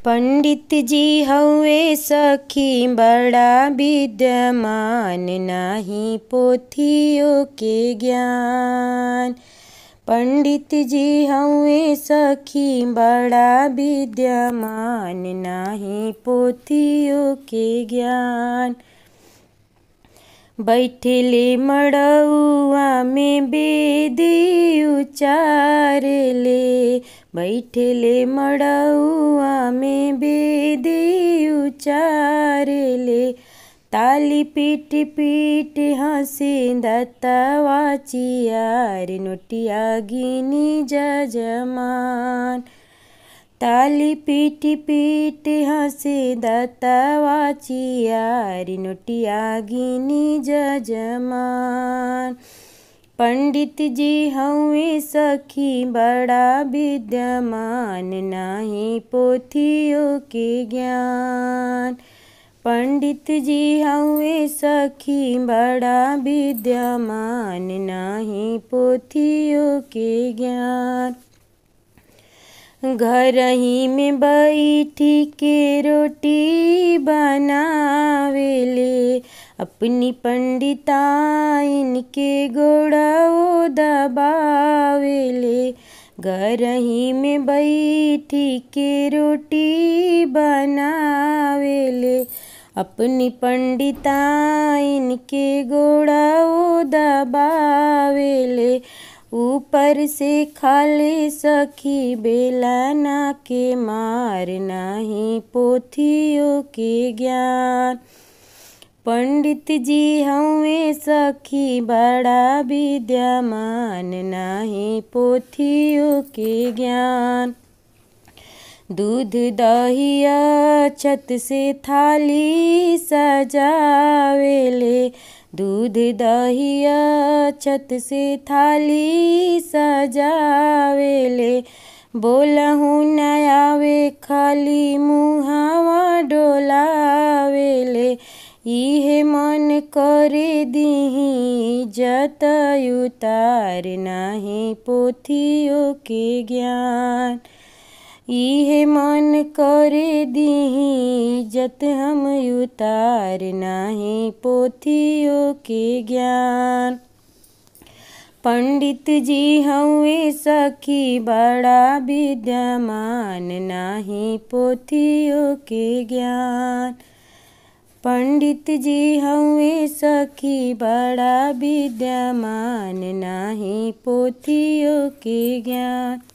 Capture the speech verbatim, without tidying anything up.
पंडित जी हउए सखी बड़ा विद्यमान, नाही पोथियों के ज्ञान। पंडित जी हउए सखी बड़ा विद्यमान, नाही पोथियों के ज्ञान। बैठले मड़उआ में वेदी उचारले, बैठले मड़उआ में वेदी उचारले। ताली पीट पीट हंसे दत्तवा चियार, नोटिया गिनी जजमान। ताली पीट पीट हंसे दत्तवा चियार, नोटिया गिनी जजमान। पंडित जी हउए सखी बड़ा विद्यमान, नाही पोथियों के ज्ञान। पंडित जी हउए सखी बड़ा विद्यमान, नाही पोथियों के ज्ञान। घर ही में बैठी के रोटी बनावेले, अपनी पंडिताइन के गोड़ाओ दबावेले। घर ही में बैठी के रोटी बनावेले, अपनी पंडिताइन के गोड़ाओ दबावेले। ऊपर से खाले सखी बेलाना के मार, नाही पोथियों के ज्ञान। पंडित जी हउए सखी बड़ा विद्यमान, नाही पोथियों के ज्ञान। दूध दहिया छत से थाली सजावेले, दूध दहिया छत से थाली सजावेले। बोलहु न आवे खाली मुहावा डोलावेले, इहे मन करे दीही इज्जत उतार, नाही पोथियों के ज्ञान। इहे मन करे दीही इज्जत हम उतार, नाही पोथियों के ज्ञान। पंडित जी हउए सखी बड़ा विद्यमान, नाही पोथियों के ज्ञान। पंडित जी हउए सखी बड़ा विद्यमान, नाही पोथियों के ज्ञान।